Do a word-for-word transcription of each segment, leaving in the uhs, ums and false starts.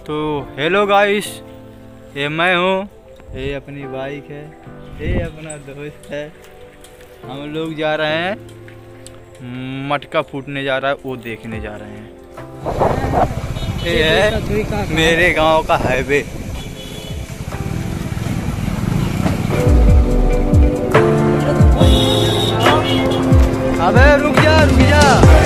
तो hello guys, ये मैं हूँ, ये अपनी बाइक है, ये अपना दोस्त है। हम लोग जा रहे हैं, मटका फूटने जा रहा है, वो देखने जा रहे हैं। ये है मेरे गांव का हाईवे। अबे रुक जा रुक जा।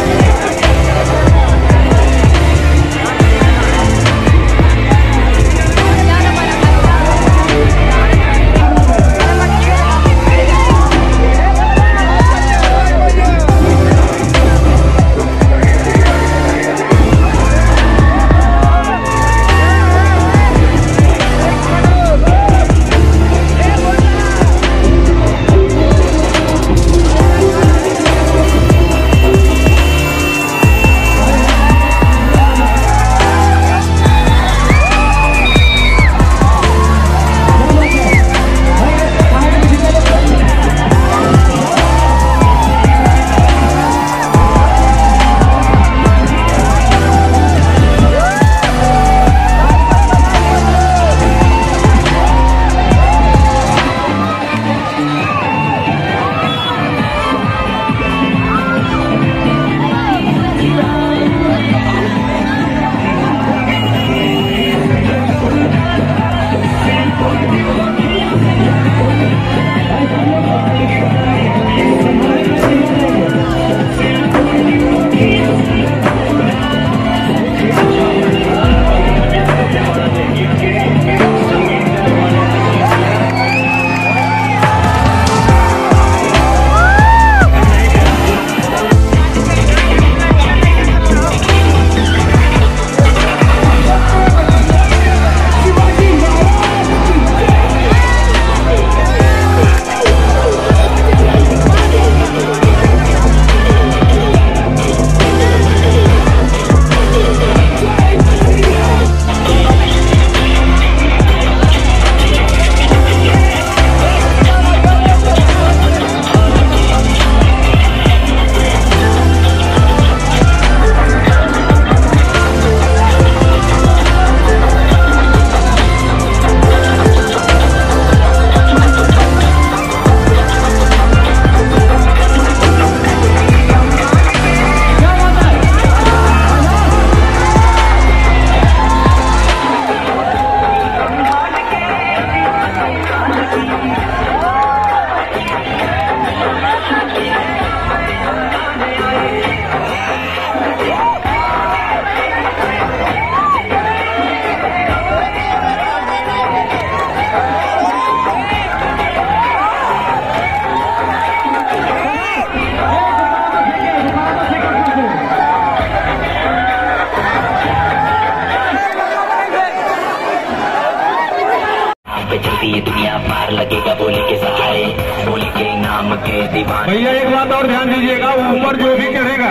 ये दुनिया पार लगेगा बोली के सहारे, बोली के नाम के दीवाने। भैया एक बात और ध्यान दीजिएगा, ऊपर जो भी चढ़ेगा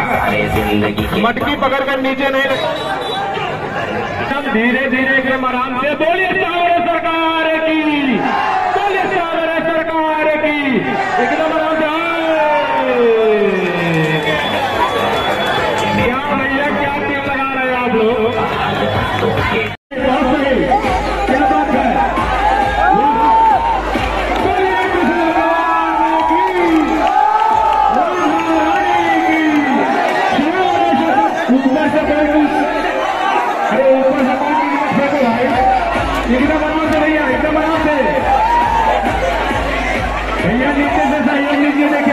जिंदगी मटकी पकड़ कर नीचे नहीं, धीरे धीरे एकदम आराम से। बोलिए सरकार की, बोलिए सरकार की, एकदम आराम से। क्या भैया क्या तेल लगा रहे हैं आप लोग? एकदम आराम से भैया, एकदम आराम से भैया, नीचे से सहयोग लीजिए।